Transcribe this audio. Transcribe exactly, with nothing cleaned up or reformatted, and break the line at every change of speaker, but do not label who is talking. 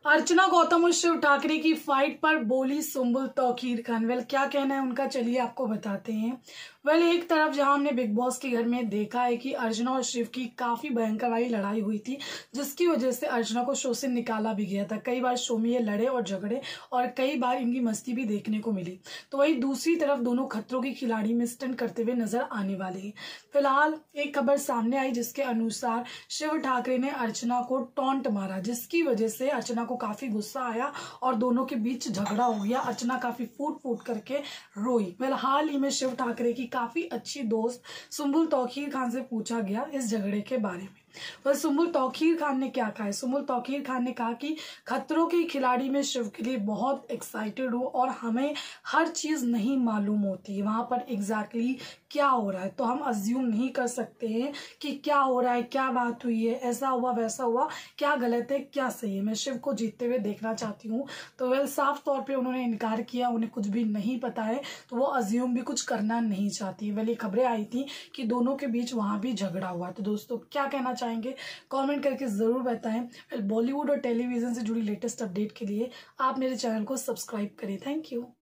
अर्चना गौतम और शिव ठाकरे की फाइट पर बोली सुम्बुल तौकीर खान। वेल क्या कहना है उनका, चलिए आपको बताते हैं। वेल एक तरफ जहां हमने बिग बॉस के घर में देखा है कि अर्चना और शिव की काफी भयंकर वाली लड़ाई हुई थी, जिसकी वजह से अर्चना को शो से निकाला भी गया था। कई बार शो में ये लड़े और झगड़े और कई बार इनकी मस्ती भी देखने को मिली। तो वही दूसरी तरफ दोनों खतरों की खिलाड़ी में स्टंट करते हुए नजर आने वाले हैं। फिलहाल एक खबर सामने आई जिसके अनुसार शिव ठाकरे ने अर्चना को टॉन्ट मारा, जिसकी वजह से अर्चना को काफी गुस्सा आया और दोनों के बीच झगड़ा हो गया। अर्चना काफी फूट फूट करके रोई। वेल हाल ही में शिव ठाकरे की काफी अच्छी दोस्त सुम्बुल तौकीर खान से पूछा गया इस झगड़े के बारे में। वह सुम्बुल तौकीर खान ने क्या कहा है। सुम्बुल तौकीर खान ने कहा कि खतरों के खिलाड़ी में शिव के लिए बहुत एक्साइटेड हूँ और हमें हर चीज नहीं मालूम होती वहां पर एग्जैक्टली क्या हो रहा है, तो हम अज्यूम नहीं कर सकते हैं कि क्या हो रहा है, क्या बात हुई है, ऐसा हुआ वैसा हुआ, क्या गलत है क्या सही है। मैं शिव को जीतते हुए देखना चाहती हूँ। तो वेल साफ तौर पे उन्होंने इनकार किया, उन्हें कुछ भी नहीं पता है, तो वो अज्यूम भी कुछ करना नहीं चाहती। वेल ये खबरें आई थी कि दोनों के बीच वहां भी झगड़ा हुआ। तो दोस्तों क्या कहना चाहेंगे कमेंट करके जरूर बताएं। बॉलीवुड और टेलीविजन से जुड़ी लेटेस्ट अपडेट के लिए आप मेरे चैनल को सब्सक्राइब करें। Thank you.